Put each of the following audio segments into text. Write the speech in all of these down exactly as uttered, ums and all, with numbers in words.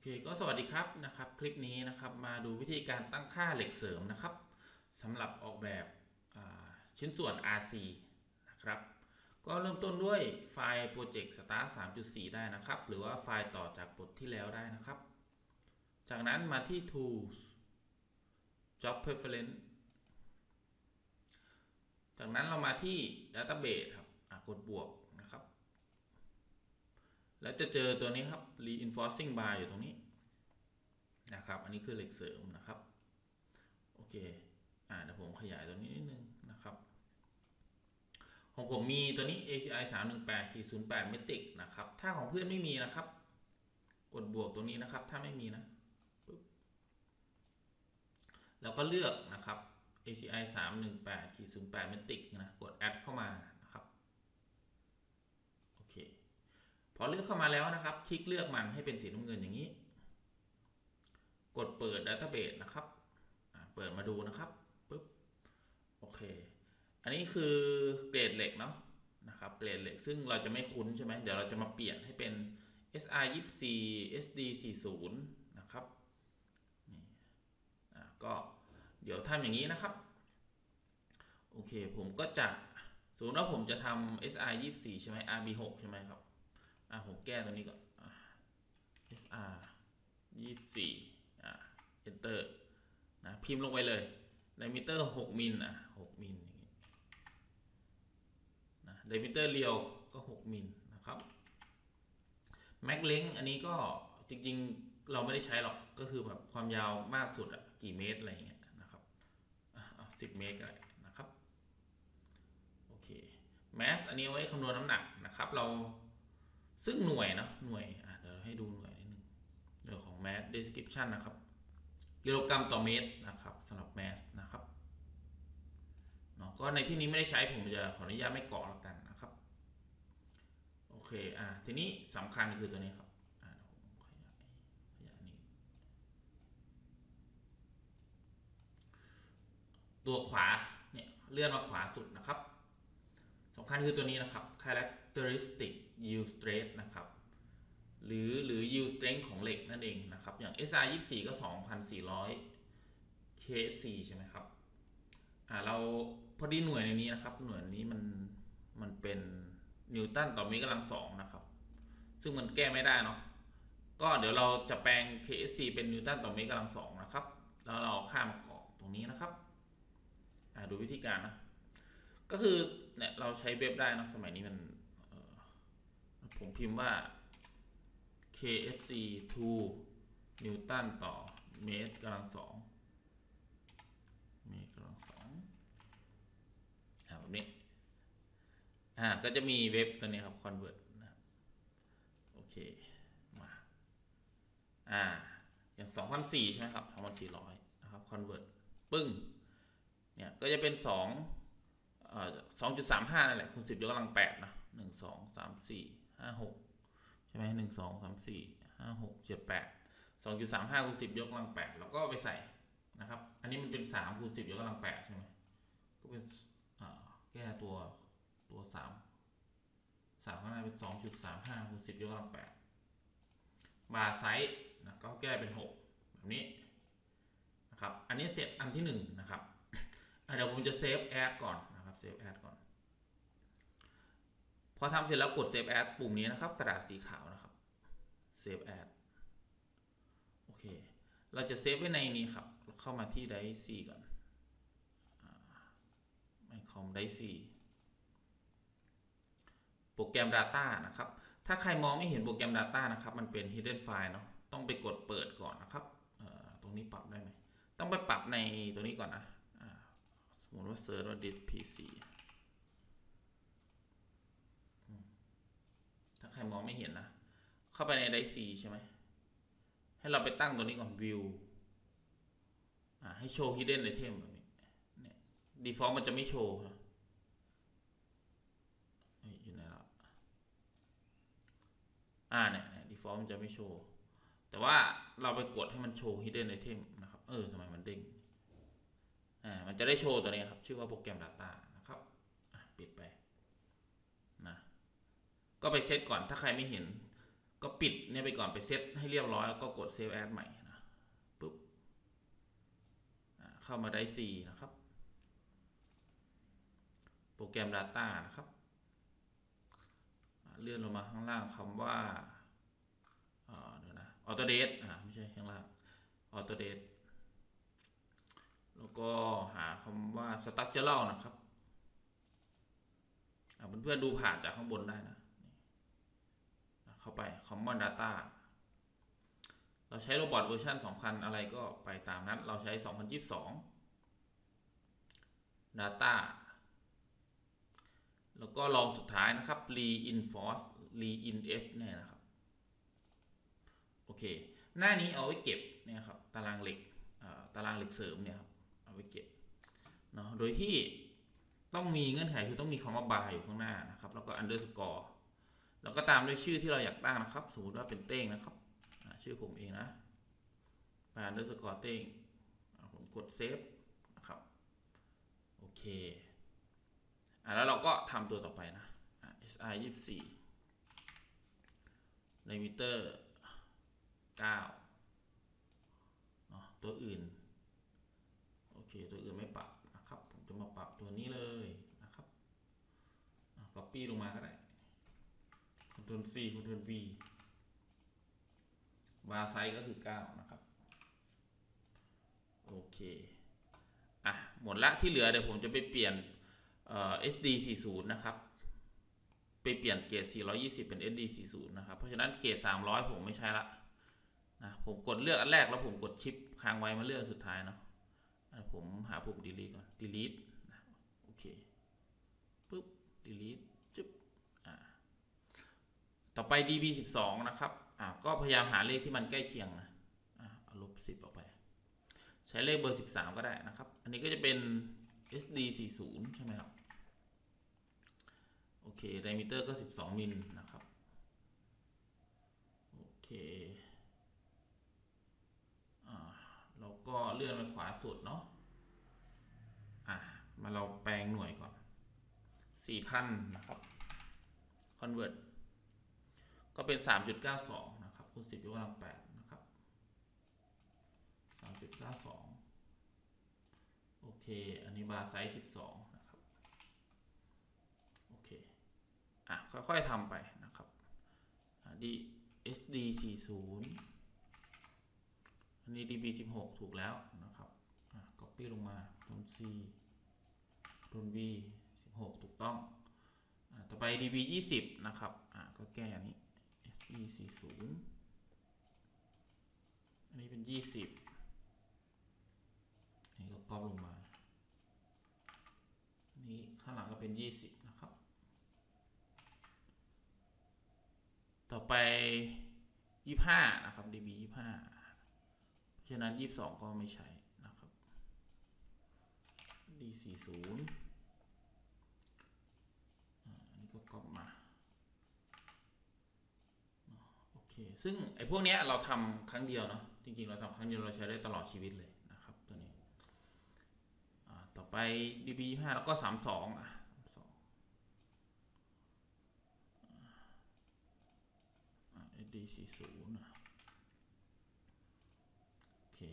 เคก็สวัสดีครับนะครับคลิปนี้นะครับมาดูวิธีการตั้งค่าเหล็กเสริมนะครับสำหรับออกแบบชิ้นส่วน อาร์ ซี นะครับก็เริ่มต้นด้วยไฟล์ Project Start สามจุดสี่ ได้นะครับหรือว่าไฟล์ต่อจากบทที่แล้วได้นะครับจากนั้นมาที่ Tools Job Preference จากนั้นเรามาที่ Database ครับกดบวกนะครับแล้วจะเจอตัวนี้ครับ Reinforcing Bar อยู่ตรงนี้นะครับอันนี้คือเหล็กเสริมนะครับโอเคอ่าเดี๋ยวผมขยายตัวนี้นิดนึงนะครับของผมมีตัวนี้ เอ ซี ไอ สามหนึ่งแปด ศูนย์แปด Metric นะครับถ้าของเพื่อนไม่มีนะครับกดบวกตรงนี้นะครับถ้าไม่มีนะแล้วก็เลือกนะครับ เอ ซี ไอ สามหนึ่งแปด ศูนย์แปด Metric นะกด add เข้ามานะครับโอเคพอเลือกเข้ามาแล้วนะครับคลิกเลือกมันให้เป็นสีน้ำเงินอย่างนี้กดเปิด Database นะครับเปิดมาดูนะครับปึ๊บโอเคอันนี้คือเกรดเหล็กเนาะนะครับเกรดเหล็กซึ่งเราจะไม่คุ้นใช่ไหมเดี๋ยวเราจะมาเปลี่ยนให้เป็น เอส อาร์ ยี่สิบสี่ เอส ดี สี่สิบ นะครับนี่ก็เดี๋ยวทำอย่างนี้นะครับโอเคผมก็จะสมมติว่าผมจะทำ เอส อาร์ ยี่สิบสี่ ใช่ไหม อาร์ บี หก ใช่ไหมครับอ่ะผมแก้ตัวนี้ก่อน เอส อาร์ ยี่สิบสี่ อ่ะ enter นะพิมพ์ลงไปเลยไดมิเตอร์หกมิลอ่ะหกมิลอย่างงี้นะไดมิเตอร์เรียวก็หกมิลนะครับแม็กเลงอันนี้ก็จริงๆเราไม่ได้ใช้หรอกก็คือแบบความยาวมากสุดอะกี่เมตรอะไรเงี้ยนะครับเอาสิบเมตรก็ได้นะครับโอเคแมสอันนี้ไว้คำนวณน้ำหนักนะครับเราซึ่งหน่วยนะหน่วยอ่ะเดี๋ยวให้ดูหน่วยนิดนึงเรื่องของ mass description นะครับกิโลกรัมต่อเมตรนะครับสำหรับ mass นะครับเนาะก็ในที่นี้ไม่ได้ใช้ผมจะขออนุญาตไม่เกาะแล้วกันนะครับโอเคอ่ะทีนี้สำคัญคือตัวนี้ครับอ่ะผมขยายขยายนี้ตัวขวาเนี่ยเลื่อนมาขวาสุดนะครับสำคัญคือตัวนี้นะครับ characteristic yield strength นะครับหรือหรือ yield strength ของเหล็กนั่นเองนะครับอย่าง เอส อาร์ ยี่สิบสี่ ก็ สองพันสี่ร้อย เค ซี ใช่ไหมครับอ่าเราพอดีหน่วยในนี้นะครับหน่วยนี้มันมันเป็นนิวตันต่อเมตรกำลังสองนะครับซึ่งมันแก้ไม่ได้เนาะก็เดี๋ยวเราจะแปลง เค เอส ซี เป็นนิวตันต่อเมตรกำลังสองนะครับแล้วเราข้ามกรอกตรงนี้นะครับอ่าดูวิธีการนะก็คือเนี่ยเราใช้เว็บได้นะสมัยนี้มันผมพิมพ์ว่า เค เอส ซี สองนิวตันต่อเมตรกำลังสองเมตรกำลังสองอ่าแบบนี้อ่าก็จะมีเว็บตัวนี้ครับ convert นะโอเคมาอ่าอย่างสองพันสี่ใช่ไหมครับสองพันสี่ร้อยนะครับ convert ปึ้งเนี่ยก็จะเป็นสองเอ่อสองจุดสามห้านั่นแหละคูณสิบยกกำลังแปดนะหนึ่งสองสามสี่ห้าหกใช่ไหมหนึ่งสองสามสี่ห้าหกเจ็ดแปดสองจุดสามห้าคูณสิบยกกำลังแปดแล้วก็ไปใส่นะครับอันนี้มันเป็นสามคูณสิบยกกำลังแปดใช่ไหมก็เป็นแก้ตัวตัวสามสามข้างหน้าเป็นสองจุดสามห้าคูณสิบยกกำลังแปดบาร์ไซส์นะก็แก้เป็นหกแบบนี้นะครับอันนี้เสร็จอันที่หนึ่งนะครับเดี๋ยวผมจะเซฟแอดก่อนนะครับเซฟแอดก่อนพอทำเสร็จแล้วกดเซฟแอดปุ่มนี้นะครับกระดาษสีขาวนะครับเซฟแอดโอเคเราจะเซฟไว้ในนี้ครับเข้ามาที่ไดซีก่อนไอคอมไดซีโปรแกรม Data นะครับถ้าใครมองไม่เห็นโปรแกรม Data นะครับมันเป็น Hidden File เนาะต้องไปกดเปิดก่อนนะครับตรงนี้ปรับได้ไหมต้องไปปรับในตัวนี้ก่อนนะสมมติว่าเซิร์ชว่า disk พี ซี ถ้าใครมองไม่เห็นนะเข้าไปในไดซีใช่ไหมให้เราไปตั้งตัวนี้ก่อน view ให้โชว์ hidden item แบบนี้เนี่ย default มันจะไม่โชว์อยู่ไหนละอ่าเนี่ย default มันจะไม่โชว์แต่ว่าเราไปกดให้มันโชว์ hidden item นะครับเออทำไมมันเด้งอ่ามันจะได้โชว์ตัวนี้ครับชื่อว่าโปรแกรม Data นะครับปิดไปนะก็ไปเซตก่อนถ้าใครไม่เห็นก็ปิดเนี่ยไปก่อนไปเซตให้เรียบร้อยแล้วก็กด Save As ใหม่นะปุ๊บเข้ามาได้ C นะครับโปรแกรม Data นะครับเลื่อนลงมาข้างล่างคำว่าเดี๋ยวนะ Autodate อ่าไม่ใช่ข้างล่าง Autodate แล้วก็หาคำว่า Structural นะครับเพื่อนๆดูผ่านจากข้างบนได้นะเข้าไป Common Data เราใช้โรบอทเวอร์ชันสองพันอะไรก็ไปตามนั้นเราใช้สองพันยี่สิบสอง Data แล้วก็ลองสุดท้ายนะครับ reinforce reinf เนี่ยนะครับโอเคหน้านี้เอาไว้เก็บเนี่ยครับตารางเหล็กตารางเหล็กเสริมเนี่ยครับเอาไว้เก็บเนาะโดยที่ต้องมีเงื่อนไขคือต้องมีคำว่า bar อยู่ข้างหน้านะครับแล้วก็ underscore แล้วก็ตามด้วยชื่อที่เราอยากตั้งนะครับสมมติว่าเป็นเต้งนะครับชื่อผมเองนะ bar underscore เต้งผมกด save นะครับโอเคอ่ะแล้วเราก็ทำตัวต่อไปนะ เอส ไอ ยี่สิบสี่ limiter เก้าเนาะตัวอื่นโอเคตัวอื่นไม่ปรับนะครับผมจะมาปรับตัวนี้เลยนะครับ copy ลงมาก็ได้ Ctrl C Ctrl V bar size ก็คือเก้านะครับโอเคอ่ะหมดละที่เหลือเดี๋ยวผมจะไปเปลี่ยนเอ่อ เอส ดี สี่สิบ นะครับไปเปลี่ยนเกรดสี่ร้อยยี่สิบเป็น เอส ดี สี่สิบ นะครับเพราะฉะนั้นเกรดสามร้อยผมไม่ใช้ละนะผมกดเลือกอันแรกแล้วผมกดชิปค้างไว้มาเลือกสุดท้ายเนาะผมหาปุ่ม delete ก่อน delete นะโอเคปุ๊บ delete จุ๊บอ่าต่อไป ดี บี สิบสอง นะครับอ่าก็พยายามหาเลขที่มันใกล้เคียงนะอ่าเอาลบสิบออกไปใช้เลขเบอร์สิบสามก็ได้นะครับอันนี้ก็จะเป็น เอส ดี สี่สิบ ใช่ไหมครับโอเคไดมิเตอร์ก็สิบสองมิลนะครับโอเคอ่าเราก็เลื่อนไปขวาสุดเนาะอ่ะมาเราแปลงหน่วยก่อน สี่พัน นะครับ convert ก็เป็น สามจุดเก้าสอง นะครับคูณสิบยกกำลังแปดนะครับ สามจุดเก้าสอง โอเคอันนี้บาร์ไซส์สิบสองนะครับโอเคอ่ะค่อยๆทำไปนะครับดี เอส ดี สี่สิบ อันนี้ ดี บี สิบหก ถูกแล้วนะครับอ่ะ copy ลงมาตรง C ตรง V สิบหกถูกต้องอ่ะต่อไป ดี บี ยี่สิบ นะครับอ่ะก็แก้อันนี้ เอส ดี สี่สิบ อันนี้เป็นยี่สิบนี่ก็ก๊อปลงมานี้ข้างหลังก็เป็นยี่สิบนะครับต่อไปยี่สิบห้านะครับ ดี บี ยี่สิบห้าเพราะฉะนั้นยี่สิบสองก็ไม่ใช้นะครับ ดี สี่สิบ อันนี้ก็ก๊อปมาโอเคซึ่งไอ้พวกนี้เราทำครั้งเดียวเนาะจริงๆเราทำครั้งเดียวเราใช้ได้ตลอดชีวิตเลยนะครับตัวนี้ต่อไป ดี บี ยี่สิบห้าแล้วก็สามสิบสองอ่ะเอส ดี สี่สิบนะโอเค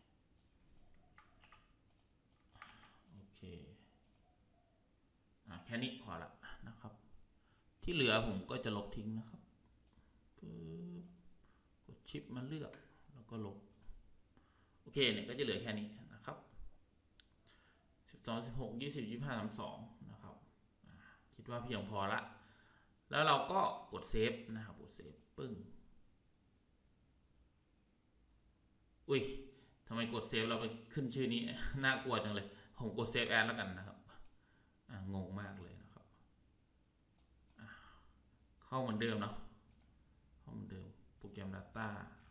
โอเคอ่ะแค่นี้พอละนะครับที่เหลือผมก็จะลบทิ้งนะครับกดชิปมาเลือกแล้วก็ลบโอเคเนี่ยก็จะเหลือแค่นี้นะครับสิบสอง สิบหก ยี่สิบ ยี่สิบห้า สามสิบสองนะครับคิดว่าเพียงพอละแล้วเราก็กดเซฟนะครับกดเซฟปึ้งอุ้ยทำไมกดเซฟเราไปขึ้นชื่อนี้น่ากลัวจังเลยผมกดเซฟแอดแล้วกันนะครับงงมากเลยนะครับเข้าเหมือนเดิมเนาะเข้าเหมือนเดิมโปรแกรม Data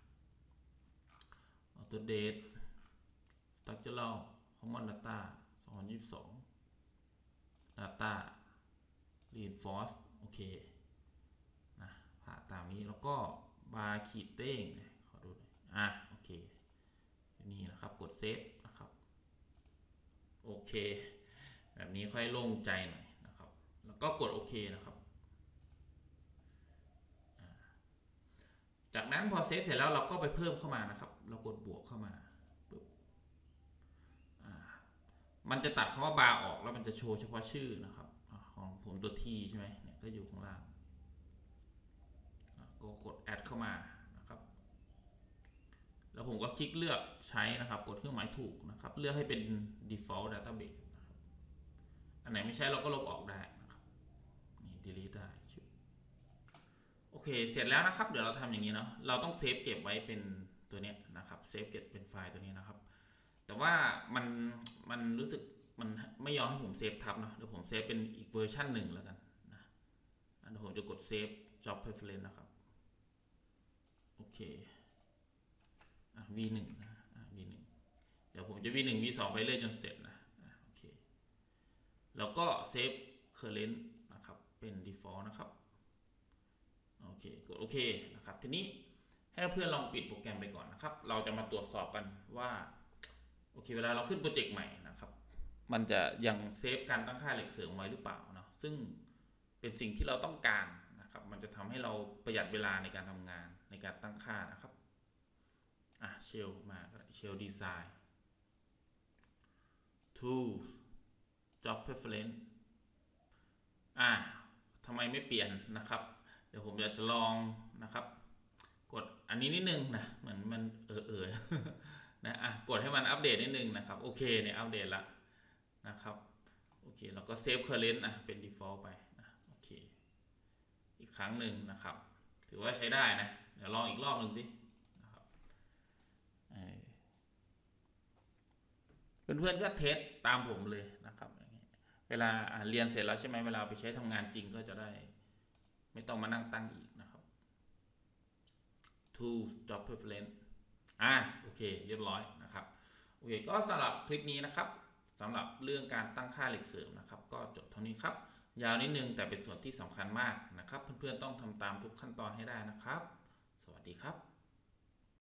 Autodate Structural Common Data สองพันยี่สิบสอง Data Reinforce โอเคนะผ่าตามนี้แล้วก็บาร์ขีดเต้งขอดูหน่อยอ่ะโอเคนี่นะครับกดเซฟนะครับโอเคแบบนี้ค่อยโล่งใจหน่อยนะครับแล้วก็กดโอเคนะครับจากนั้นพอเซฟเสร็จแล้วเราก็ไปเพิ่มเข้ามานะครับเรากดบวกเข้ามาปุ๊บมันจะตัดคำว่าบาร์ออกแล้วมันจะโชว์เฉพาะชื่อนะครับของผมตัวที่ใช่ไหมเนี่ยก็อยู่ข้างล่างก็กดแอดเข้ามานะครับแล้วผมก็คลิกเลือกใช้นะครับกดเครื่องหมายถูกนะครับเลือกให้เป็น default database นะครับอันไหนไม่ใช่เราก็ลบออกได้นะครับนี่ delete ได้โอเคเสร็จแล้วนะครับเดี๋ยวเราทำอย่างนี้เนาะเราต้องเซฟเก็บไว้เป็นตัวนี้นะครับเซฟเก็บเป็นไฟล์ตัวนี้นะครับแต่ว่ามันมันรู้สึกมันไม่ยอมให้ผมเซฟทับเนาะเดี๋ยวผมเซฟเป็นอีกเวอร์ชันหนึ่งแล้วกันนะเดี๋ยวผมจะกดเซฟ job preference นะครับโอเคอ่ะ วี หนึ่ง นะอ่ะ วี หนึ่ง เดี๋ยวผมจะ วี หนึ่ง วี สอง ไปเรื่อยจนเสร็จนะอ่ะโอเคแล้วก็เซฟ current นะครับเป็น default นะครับโอเคกดโอเคนะครับทีนี้ให้เพื่อนลองปิดโปรแกรมไปก่อนนะครับเราจะมาตรวจสอบกันว่าโอเคเวลาเราขึ้นโปรเจกต์ใหม่นะครับมันจะยังเซฟการตั้งค่าเหล็กเสริมไว้หรือเปล่าเนาะซึ่งเป็นสิ่งที่เราต้องการนะครับมันจะทำให้เราประหยัดเวลาในการทำงานในการตั้งค่านะครับอ่ะเชลมาเชลดีไซน์ tools job preference อ่ะทำไมไม่เปลี่ยนนะครับเดี๋ยวผมจะลองนะครับกดอันนี้นิดนึงนะเหมือนมันเออเออนะอ่ะกดให้มันอัปเดตนิดนึงนะครับโอเคเนี่ยอัปเดตละนะครับโอเคเราก็เซฟ current อ่ะเป็น default ไปนะโอเคอีกครั้งหนึ่งนะครับถือว่าใช้ได้นะเดี๋ยวลองอีกรอบหนึ่งสินะครับเพื่อนๆก็เทสตามผมเลยนะครับเวลาเรียนเสร็จแล้วใช่ไหมเวลาไปใช้ทำงานจริงก็จะได้ไม่ต้องมานั่งตั้งอีกนะครับ tools job preference อ่ะโอเคเรียบร้อยนะครับโอเคก็สำหรับคลิปนี้นะครับสำหรับเรื่องการตั้งค่าเหล็กเสริมนะครับก็จบเท่านี้ครับยาวนิดนึงแต่เป็นส่วนที่สำคัญมากนะครับเพื่อนๆต้องทำตามทุกขั้นตอนให้ได้นะครับสวัสดีครับ